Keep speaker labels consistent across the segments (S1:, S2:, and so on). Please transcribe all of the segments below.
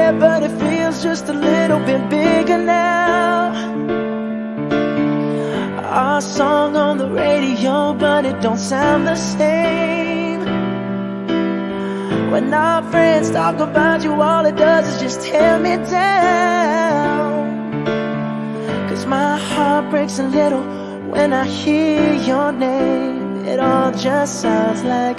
S1: there, but it feels just a little bit bigger now. Our song on the radio, but it don't sound the same. When our friends talk about you, all it does is just tear me down. 'Cause my heart breaks a little when I hear your name. It all just sounds like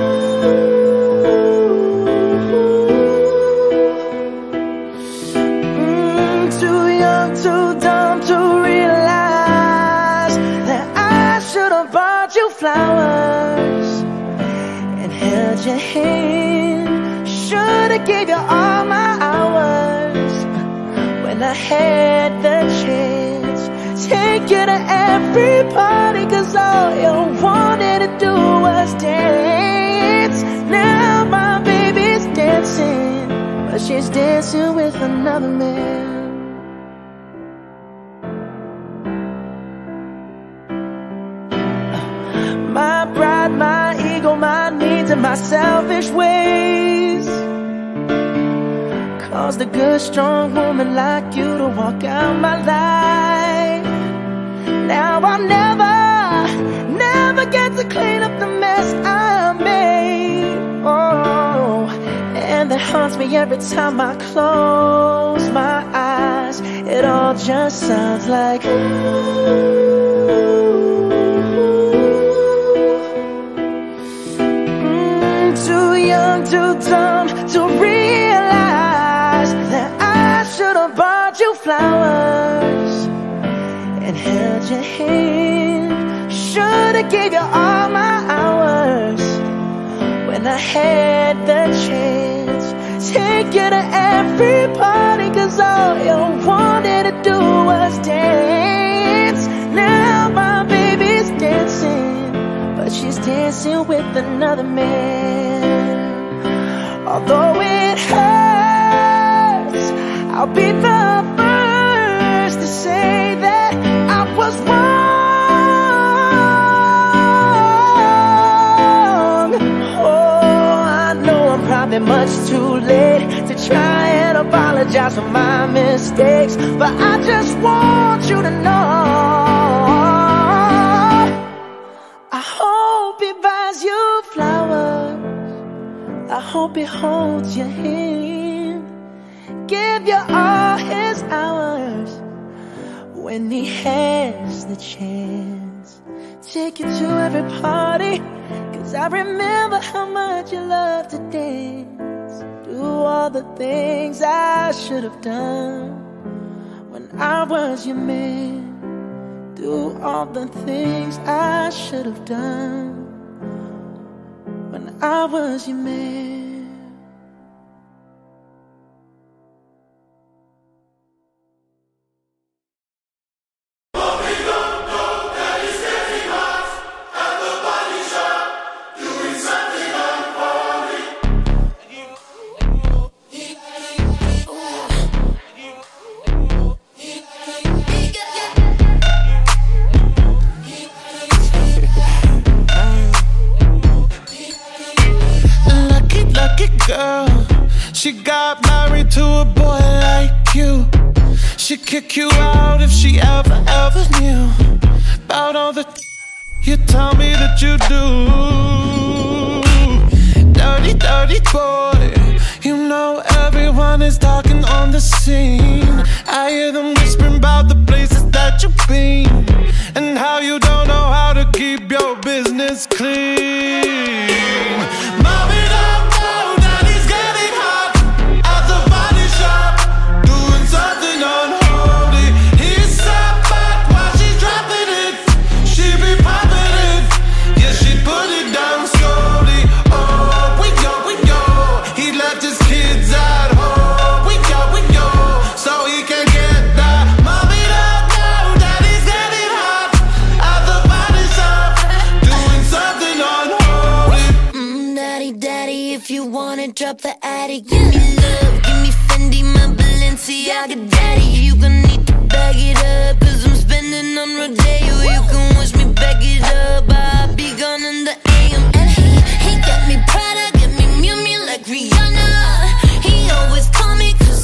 S1: too young, too dumb to realize that I should have bought you flowers and held your hand. Should have gave you all my hours when I had the chance. Take you to every party, 'cause all you wanted to do was dance. Now my baby's dancing, but she's dancing with another man. My pride, my ego, my needs, and my selfish ways caused a good, strong woman like you to walk out my life. Now I'll never get to clean up the mess I made. Oh, and that haunts me every time I close my eyes. It all just sounds like too young, too dumb to realize that I should have bought you flowers and held your hand. Should have gave you all my hours when I had the chance. Take you to every party, 'cause all you wanted to do was dance. Now my baby's dancing, but she's dancing with another man. Although it hurts, I'll be the first to say that I was wrong. Oh, I know I'm probably much too late to try and apologize for my mistakes, but I just want you to know I hope he buys you flowers. I hope he holds your hand, give you all his hours when he has the chance. Take you to every party, 'cause I remember how much you love to dance. Do all the things I should have done when I was your man. Do all the things I should have done when I was your man.
S2: She got married to a boy like you. She'd kick you out if she ever knew about all the you tell me that you do. Dirty, dirty boy. You know everyone is talking on the scene. I hear them whispering about the places that you've been and how you don't know how to keep your business clean. Mommy, don't know that he's getting hot at the body shop, doing something unholy. He's sat back while she's dropping it. She be popping it, yeah, she put it down slowly. Oh, we go. He left his kids at home. We go, so he can get that. Mommy don't know that he's getting hot at the body shop, doing something unholy.
S3: Daddy, if you wanna drop the attic, give me love, give me Fendi, my Balenciaga daddy. You gon' need to bag it up, 'cause I'm spending on Rodeo. You can wish me back it up, I'll be gone in the AM. And he got me Prada, get me Miu Miu like Rihanna. He always call me 'cause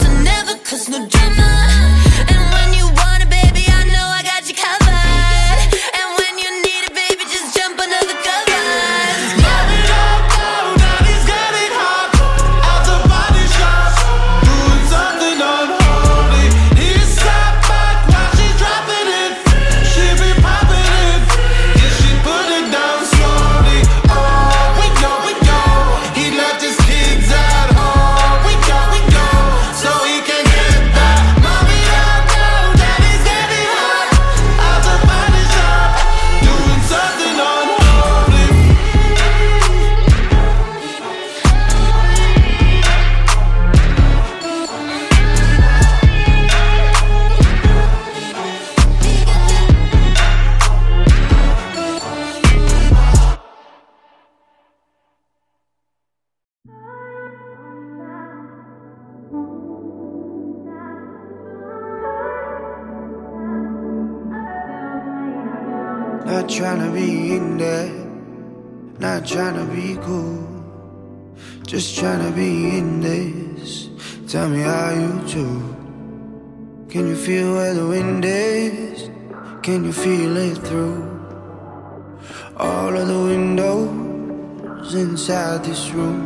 S4: Not tryna be in there, not tryna be cool, just tryna be in this. Tell me how you do. Can you feel where the wind is? Can you feel it through all of the windows inside this room?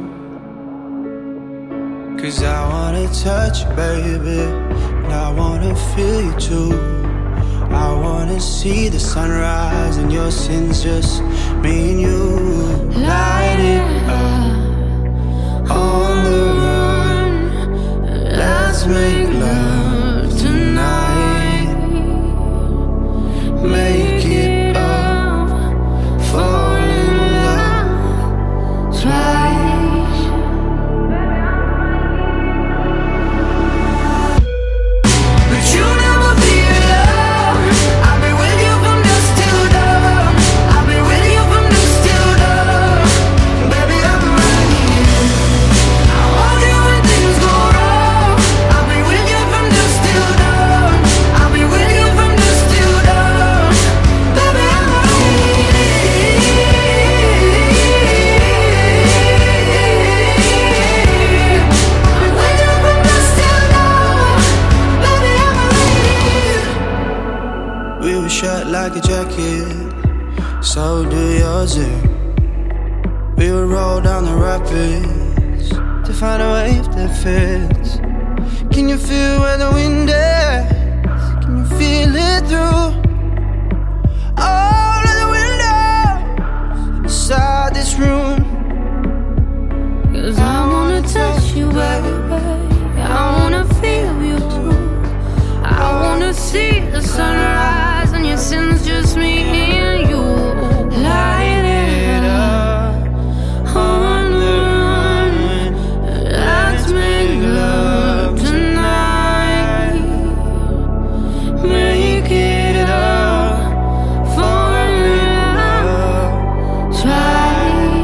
S4: 'Cause I wanna touch you, baby, and I wanna feel you too. I wanna see the sunrise and your sins, just me and you. Light it up on the run. Let's make love tonight. Make it up, fall in love twice. But you never be alone. I'll be with you from dusk till dawn. I'll be with you from dusk till dawn. Baby, I'm right here. I hold you when things go wrong. I'll be with you from dusk till dawn. I'll be with you from dusk till dawn. Baby, I'm right here. I'll be with you from dusk till dawn. Baby, I'm right here. We were shut like a jacket, so do yours. We would roll down the rapids to find a wave that fits. Can you feel where the wind is? Can you feel it through all of the windows inside this room?
S5: 'Cause I wanna touch you, baby. I wanna feel you too. I wanna see the sunrise and your sins, just me and you. Light it up on the run. Let's make love tonight. Make it up, fall in love twice.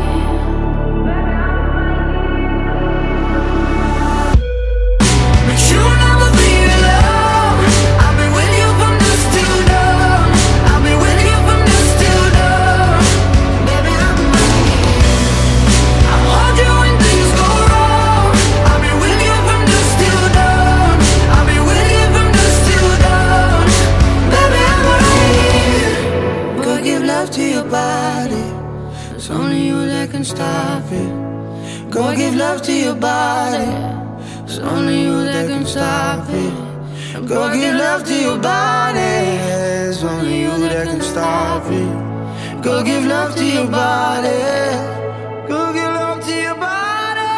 S4: But you never be alone. I'll be with you from dusk till dawn. I'll be with you from dusk till dawn. Baby, I'm right here. I hold you when things go wrong. I'll be with you from dusk till dawn. I'll be with you from dusk till dawn. Baby, I'm right here. Go give love to your body. It's only you that can stop it. Go give love to your body. It's only you that can stop it. Go give love to your body. It's only you that can stop it. Go give love to your body. Go give love to your body.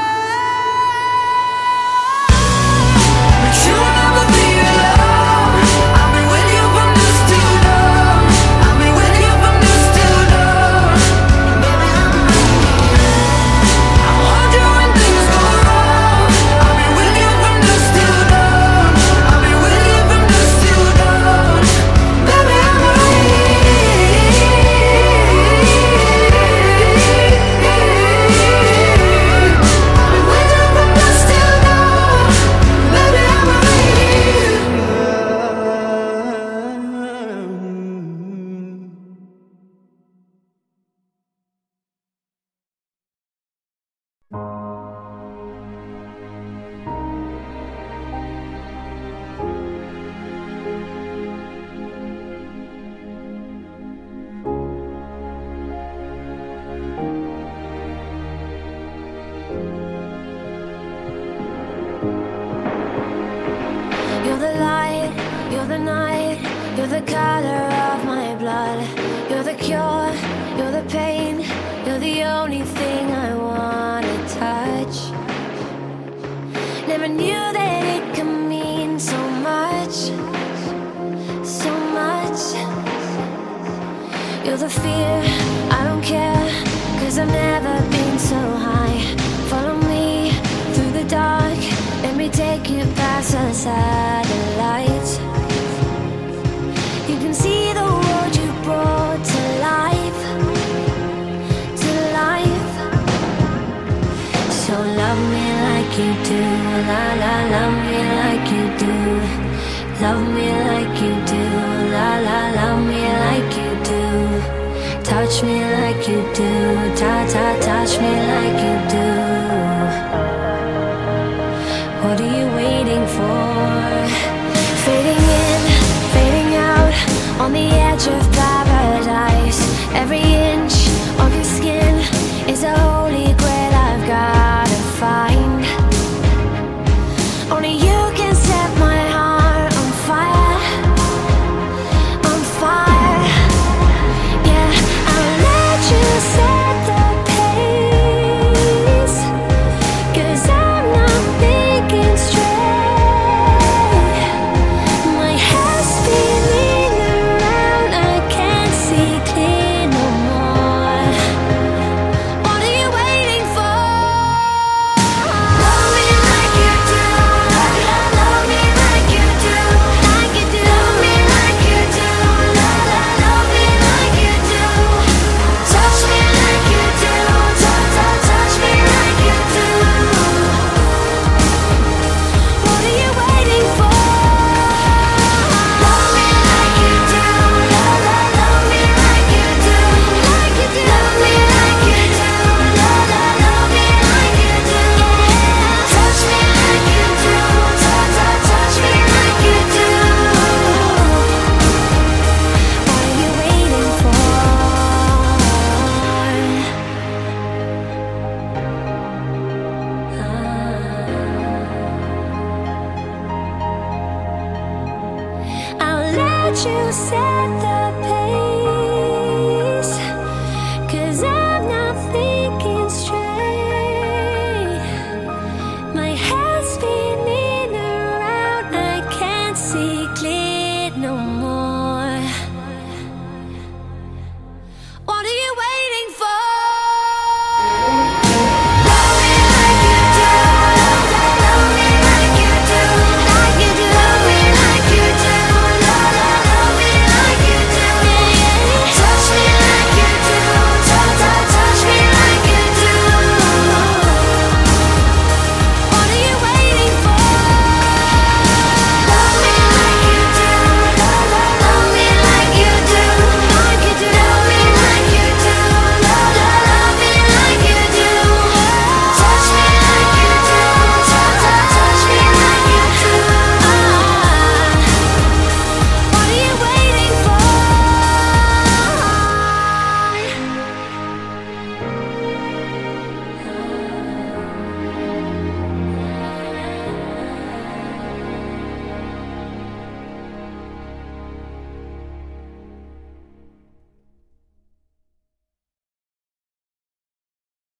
S4: But you'll never be alone. I'll be with you from dusk till dawn. I'll be with you from dusk till dawn. Baby, I'm right here. I hold you when things go wrong. I'll be with you from dusk till dawn. I'll be with you from dusk till dawn. Baby, I'm right
S3: You're the light, you're the night, you're the color of my blood. You're the cure, you're the pain, you're the only thing I wanna touch. Never knew that it could mean so much, so much. You're the fear, I don't care, 'cause I've never been so high. Follow me through the dark, let me take you past the satellites. You can see the world you brought to life, to life. So love me like you do, la la, love me do. Love me like you do. La la, love me like you do. Touch me like you do. Ta ta, touch me like you do. What are you waiting for? Fading in, fading out, on the edge of paradise. Every inch of your skin is a holy grail I've gotta find. Only you can set my heart on fire, on fire. Yeah, I'll let you set the pace, 'cause I'm not thinking straight. My head's spinning around, I can't see clear no more. What are you waiting for? Love me like you do. Love me like you do. Like you do. Love me like you do. Love me like you do. Touch me like you do. Touch me like you do. What are you waiting for? Love me like you do. Love me like you do. Like you do. Love me like you do. Love me like you do. Touch me like you do. Touch me like you do. What are you waiting for? I'll let you set the